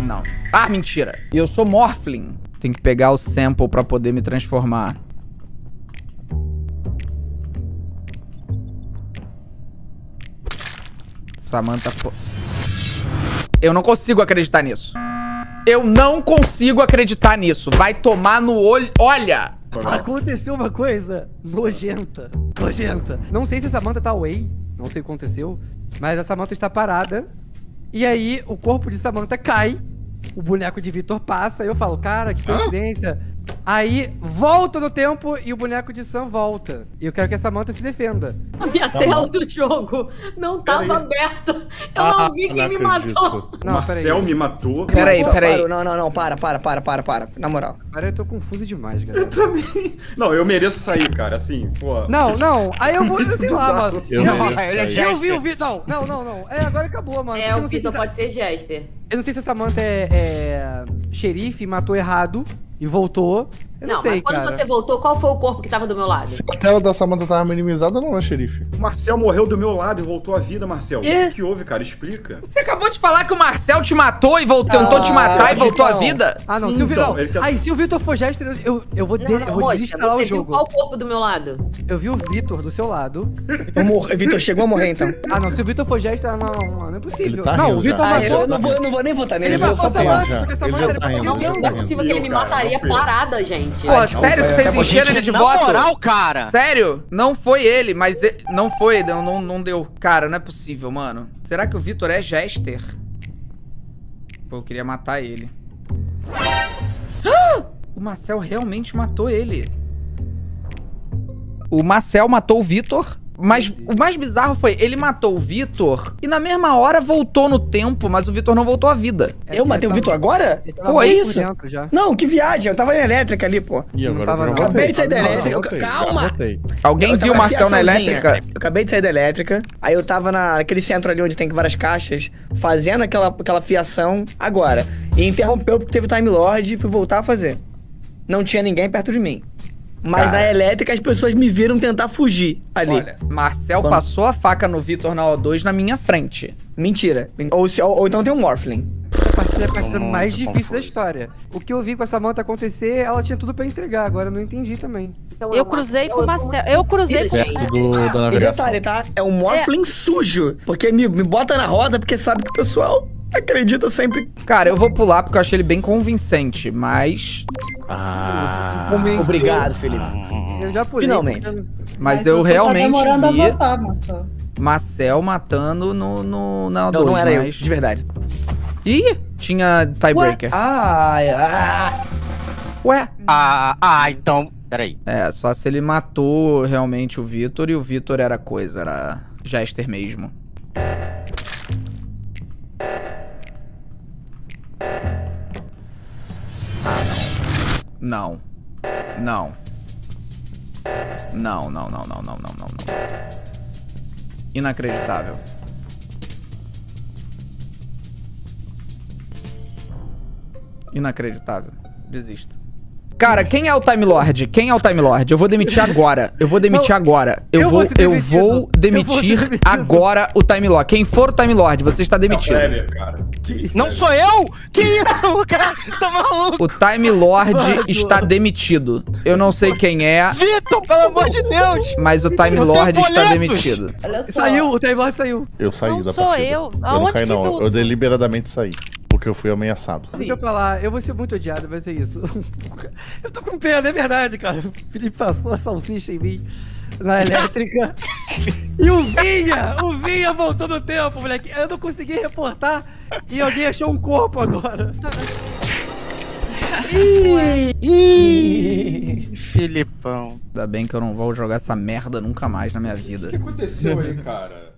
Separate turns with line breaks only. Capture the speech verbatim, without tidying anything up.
Não. Ah, mentira. E eu sou Morphling. Tem que pegar o sample pra poder me transformar. Samantha foi... Eu não consigo acreditar nisso. Eu não consigo acreditar nisso. Vai tomar no olho... Olha!
Aconteceu uma coisa nojenta. Nojenta. Não sei se a Samantha tá away. Não sei o que aconteceu. Mas a Samantha está parada. E aí, o corpo de Samantha cai. O boneco de Victor passa. E eu falo, cara, que coincidência. Ah? Aí, volta no tempo e o boneco de Sam volta. E eu quero que a Samantha se defenda.
A minha tá tela bom. do jogo não tava aberta. Eu ah, não vi quem não me matou.
Não, Marcel me matou.
Peraí, peraí.
Não, não, não, para, para, para, para, para. Na moral.
Cara, eu tô confuso demais, galera.
Eu também. Não, eu mereço sair, cara, assim, pô.
Não, não, aí eu vou, eu sei lá, mano.
Eu,
não,
não,
ele é eu vi o Vitor. Não, não, não, não. É, agora acabou, mano.
É, o Vitor pode ser Jester.
Eu não sei se a Samantha é, é xerife, matou errado e voltou. Eu não, não sei,
mas quando
cara.
você voltou, qual foi o corpo que tava do meu lado?
Se a tela da Samantha tava minimizada, não é, xerife.
O Marcel morreu do meu lado e voltou à vida, Marcel.
É?
O que, que houve, cara? Explica.
Você acabou de falar que o Marcel te matou e voltou, ah, tentou te matar e voltou à vida?
Ah, não. Sim, se o Vitor... Então, tá... Aí, se o Vitor for Jester, eu, eu vou, de... não, não, eu vou moça, desinstalar o jogo.
Viu qual corpo do meu lado?
Eu vi o Vitor do seu lado.
O Vitor chegou a morrer, então.
Ah, não. Se o Vitor for Jester, não, não é possível.
Tá
não, o Vitor
ah,
matou...
Eu não vou, eu não vou nem votar nele.
Ele matou a Samantha, só que a Samantha era pra
Não, não é possível que ele me mataria parada, gente.
Pô, sério que vocês encheram ele de voto?
Na moral, cara.
Sério? Não foi ele, mas ele... não foi, não, não, não deu. Cara, não é possível, mano. Será que o Vitor é Jester? Pô, eu queria matar ele. Ah! O Marcel realmente matou ele. O Marcel matou o Vitor. Mas o mais bizarro foi, ele matou o Vitor e na mesma hora voltou no tempo, mas o Vitor não voltou à vida.
Eu matei o Vitor agora?
Foi isso?
Não, que viagem, eu tava na elétrica ali, pô.
E agora
não tava,
eu
não.
Acabei de sair da elétrica.
Voltei,
Calma!
Alguém viu o Marcel na elétrica?
Eu acabei de sair da elétrica, aí eu tava na, naquele centro ali onde tem várias caixas, fazendo aquela, aquela fiação agora. E interrompeu porque teve Time Lord e fui voltar a fazer. Não tinha ninguém perto de mim. Mas cara, na elétrica as pessoas me viram tentar fugir ali.
Olha, Marcel
Quando...
passou a faca no Vitor na O dois na minha frente.
Mentira. Ou, se, ou, ou então tem um Morphling.
A partida é a partida mais difícil da história. O que eu vi com a Samantha acontecer, ela tinha tudo pra entregar. Agora eu não entendi também.
Então, eu cruzei com o Marcel. Eu cruzei com
o
Marcel.
da navegação.
E detalhe, tá? É um Morphling é. sujo. Porque me, me bota na roda porque sabe que o pessoal acredita sempre.
Cara, eu vou pular porque eu achei ele bem convincente, mas...
Ah, obrigado, Felipe.
Eu já pulei.
Finalmente.
Mas, mas eu realmente tá vi a votar, Marcel. Marcel matando no, no, na O dois.
Não, não era
mas...
eu, de verdade.
Ih, tinha tiebreaker.
Ah, ah.
Ué?
Ah, ah, então... Peraí.
É, só se ele matou realmente o Vitor e o Vitor era coisa, era Jester mesmo. Não. Não. Não, não, não, não, não, não, não, não. Inacreditável. Inacreditável. Desisto. Cara, quem é o Time Lord? Quem é o Time Lord? Eu vou demitir agora. Eu vou demitir não, agora. Eu, eu vou, vou eu vou demitir eu vou agora o Time Lord. Quem for o Time Lord, você está demitido.
É o Kleber, cara.
Não sou eu? Que isso, cara? Você tá maluco?
O Time Lord está demitido. Eu não sei quem é.
Vitor, pelo amor de Deus!
Mas o Time Lord está demitido.
Saiu, o Time Lord saiu.
Eu saí
não
da
sou
partida.
eu.
Eu
Aonde
não caí,
que
não.
do...
Eu deliberadamente saí. Porque eu fui ameaçado.
Deixa eu falar, eu vou ser muito odiado, vai ser isso. Eu tô com pena, é verdade, cara. O Felipe passou a salsicha em mim na elétrica. E o Vinha, o Vinha voltou no tempo, moleque. Eu não consegui reportar e alguém achou um corpo agora.
Ih, ih, Filipão.
Ainda bem que eu não vou jogar essa merda nunca mais na minha vida.
O que aconteceu aí, cara?